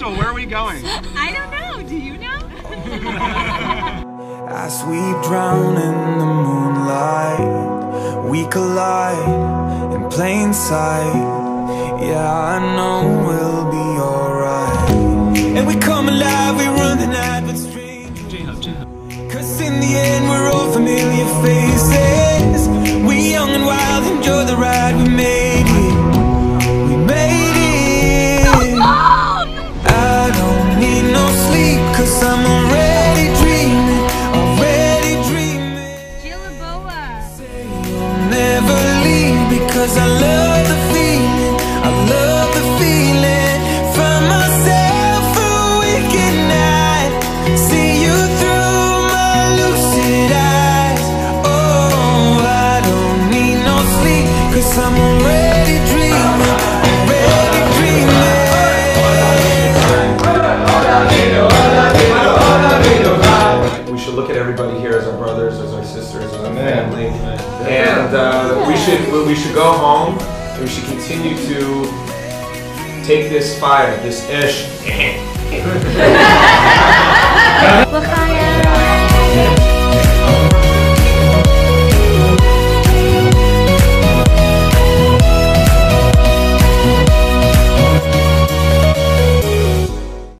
special. Where are we going? I don't know. Do you know? As we drown in the moonlight, we collide in plain sight. Yeah, I know we'll be alright. And we come alive, we run the night with strangers. JHUB. Cause in the end we're all familiar faces. We young and wild, enjoy the ride, we made it. We made it. I don't need no sleep, cause I'm already dreaming. Already dreaming. Say you'll never leave, because I love the feeling. I love the feeling. Find myself a wicked night. See you through my lucid eyes. Oh, I don't need no sleep, cause I'm already dreaming. Already dreaming. We should look at everybody here as our brothers, as our sisters, as our family. And we should go home. We should continue to take this fire, this ish.